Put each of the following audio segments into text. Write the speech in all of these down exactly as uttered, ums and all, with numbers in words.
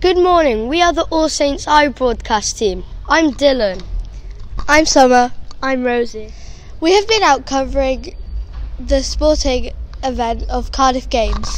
Good morning, we are the All Saints I broadcast team. I'm Dylan. I'm Summer. I'm Rosie. We have been out covering the sporting event of Cardiff Games.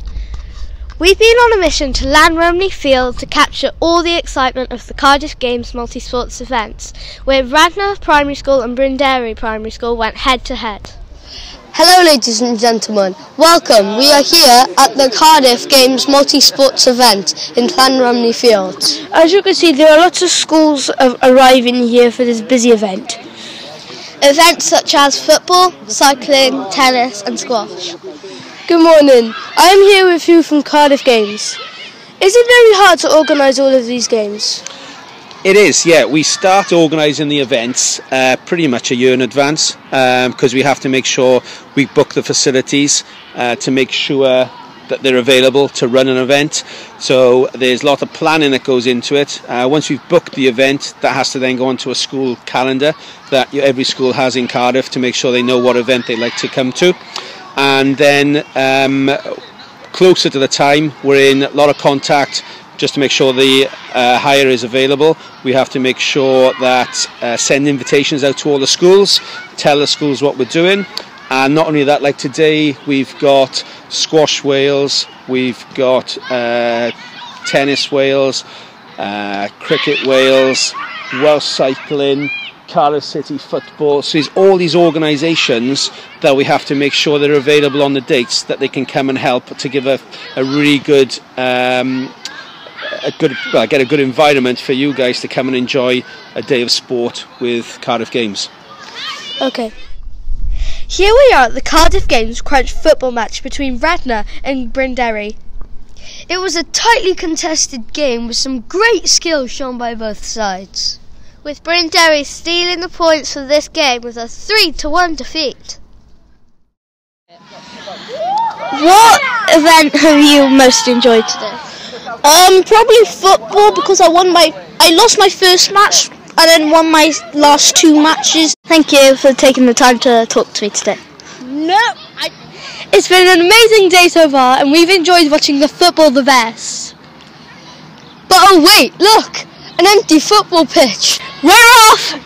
We've been on a mission to Llanrumney Field to capture all the excitement of the Cardiff Games multi-sports events, where Radnor Primary School and Brynderry Primary School went head to head. Hello ladies and gentlemen, welcome. We are here at the Cardiff Games multi-sports event in Llanrumney Field. As you can see, there are lots of schools arriving here for this busy event. Events such as football, cycling, tennis and squash. Good morning, I am here with you from Cardiff Games. Is it very hard to organise all of these games? It is, yeah. We start organising the events uh, pretty much a year in advance because um, we have to make sure we book the facilities uh, to make sure that they're available to run an event. So there's a lot of planning that goes into it. Uh, once we've booked the event, that has to then go onto a school calendar that every school has in Cardiff to make sure they know what event they'd like to come to. And then um, closer to the time, we're in a lot of contact just to make sure the uh, hire is available. We have to make sure that uh, send invitations out to all the schools, tell the schools what we're doing, and not only that, like today we've got squash Wales, we've got uh, tennis Wales, uh, cricket Wales, Welsh cycling, Cardiff City football. So there's all these organisations that we have to make sure they're available on the dates that they can come and help to give a, a really good um, a good well, get a good environment for you guys to come and enjoy a day of sport with Cardiff Games. Okay. Here we are at the Cardiff Games crunch football match between Radnor and Brynderry. It was a tightly contested game with some great skill shown by both sides, with Brynderry stealing the points for this game with a three to one defeat. What event have you most enjoyed today? Um, probably football, because I won my, I lost my first match and then won my last two matches. Thank you for taking the time to talk to me today. No, I... It's been an amazing day so far, and we've enjoyed watching the football the best. But oh wait, look, an empty football pitch. We're off!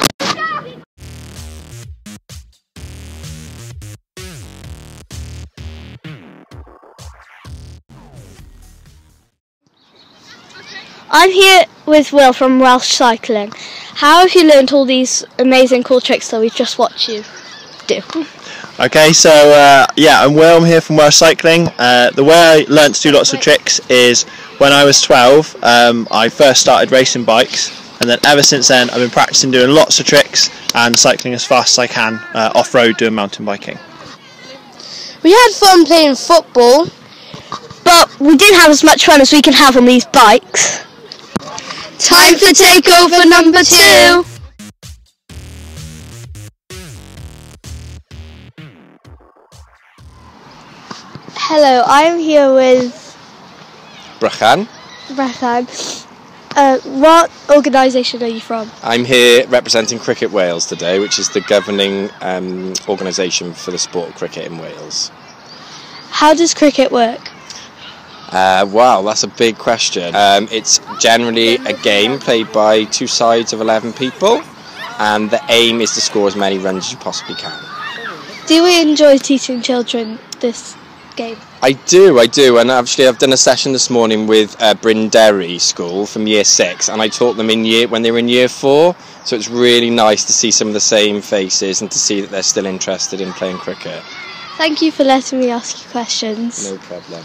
I'm here with Will from Welsh Cycling. How have you learned all these amazing cool tricks that we've just watched you do? Okay, so uh, yeah, I'm Will, I'm here from Welsh Cycling. Uh, the way I learnt to do lots of tricks is when I was twelve, um, I first started racing bikes, and then ever since then I've been practicing doing lots of tricks and cycling as fast as I can uh, off-road doing mountain biking. We had fun playing football, but we didn't have as much fun as we can have on these bikes. Time for takeover number two. Hello, I'm here with Brachan. Brachan. Uh, what organisation are you from? I'm here representing Cricket Wales today, which is the governing um, organisation for the sport of cricket in Wales. How does cricket work? Uh, wow, that's a big question. Um, it's generally a game played by two sides of eleven people, and the aim is to score as many runs as you possibly can. Do we enjoy teaching children this game? I do, I do, and actually I've done a session this morning with uh, Brynderry School from year six, and I taught them in year when they were in year four, so it's really nice to see some of the same faces and to see that they're still interested in playing cricket. Thank you for letting me ask you questions. No problem.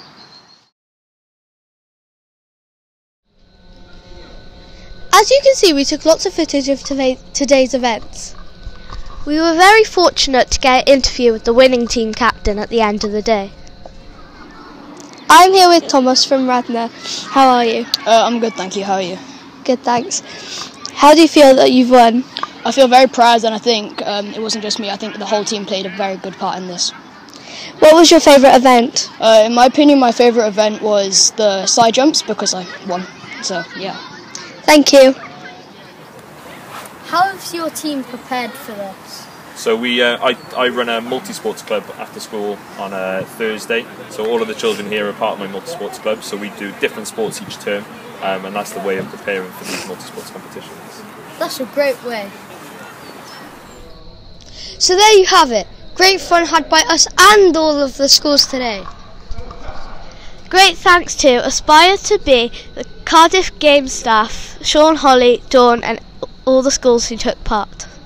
As you can see, we took lots of footage of today's events. We were very fortunate to get an interview with the winning team captain at the end of the day. I'm here with Thomas from Radnor. How are you? Uh, I'm good, thank you. How are you? Good, thanks. How do you feel that you've won? I feel very proud, and I think um, it wasn't just me. I think the whole team played a very good part in this. What was your favourite event? Uh, in my opinion, my favourite event was the side jumps because I won. So, yeah. Thank you. How has your team prepared for this? So we, uh, I, I run a multi-sports club after school on a Thursday. So all of the children here are part of my multi-sports club. So we do different sports each term, um, and that's the way of preparing for these multi-sports competitions. That's a great way. So there you have it. Great fun had by us and all of the schools today. Great thanks to Aspire to Be, the Cardiff Games staff, Sean, Holly, Dawn and all the schools who took part.